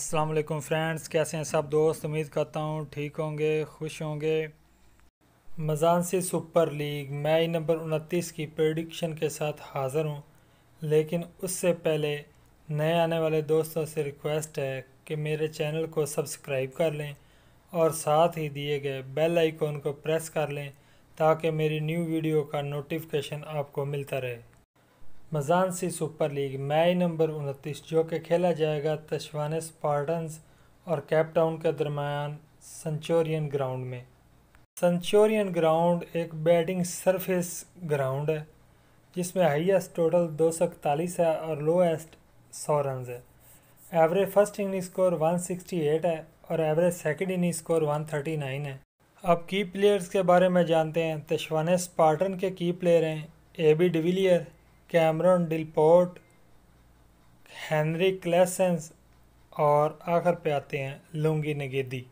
अस्सलाम वालेकुम फ्रेंड्स, कैसे हैं सब दोस्त। उम्मीद करता हूँ ठीक होंगे, खुश होंगे। Mzansi Super League match number 29 की प्रेडिक्शन के साथ हाज़िर हूँ। लेकिन उससे पहले नए आने वाले दोस्तों से रिक्वेस्ट है कि मेरे चैनल को सब्सक्राइब कर लें और साथ ही दिए गए बेल आइकॉन को प्रेस कर लें ताकि मेरी न्यू वीडियो का नोटिफिकेशन आपको मिलता रहे। Mzansi Super League match number 29 जो कि खेला जाएगा तशवाने स्पार्टन्स और केप टाउन के दरमियान सेंचुरियन ग्राउंड में। सेंचुरियन ग्राउंड एक बैटिंग सरफेस ग्राउंड है जिसमें हाईएस्ट टोटल 241 है और लोएस्ट 100 रन है। एवरेज फर्स्ट इनिंग स्कोर 168 है और एवरेज सेकंड इनिंग स्कोर 139 है। अब की प्लेयर्स के बारे में जानते हैं। तशवाने स्पार्टन के की प्लेयर हैं AB de Villiers, Cameron Delport, Henry Klaasen और आखिर पे आते हैं लुंगी नगेदी।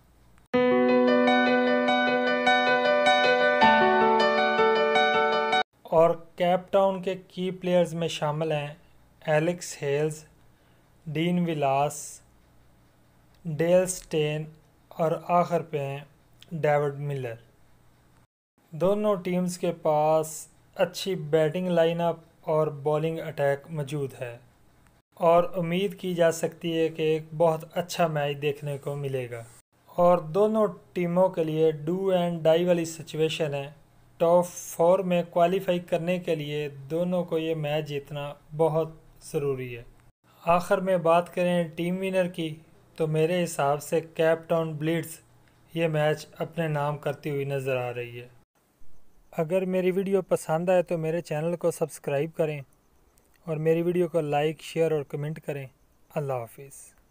और केप टाउन के की प्लेयर्स में शामिल हैं Alex Hales, Dean Vilas, Dale Steyn और आखिर पे हैं डेविड मिलर। दोनों टीम्स के पास अच्छी बैटिंग लाइनअप और बॉलिंग अटैक मौजूद है और उम्मीद की जा सकती है कि एक बहुत अच्छा मैच देखने को मिलेगा। और दोनों टीमों के लिए डू एंड डाई वाली सिचुएशन है। टॉप 4 में क्वालिफाई करने के लिए दोनों को ये मैच जीतना बहुत ज़रूरी है। आखिर में बात करें टीम विनर की तो मेरे हिसाब से केप टाउन ब्लिट्स ये मैच अपने नाम करती हुई नज़र आ रही है। अगर मेरी वीडियो पसंद आए तो मेरे चैनल को सब्सक्राइब करें और मेरी वीडियो को लाइक, शेयर और कमेंट करें। अल्लाह हाफिज़।